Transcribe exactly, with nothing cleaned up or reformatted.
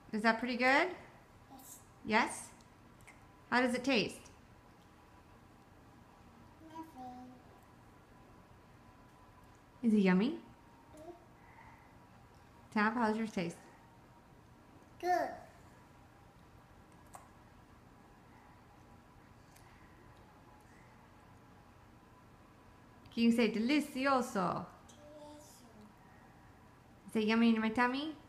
Is that pretty good? Yes. Yes? How does it taste? Nothing. Is it yummy? Tab, how's yours taste? Good. Can you say delicioso? Delicious. Is it yummy in my tummy?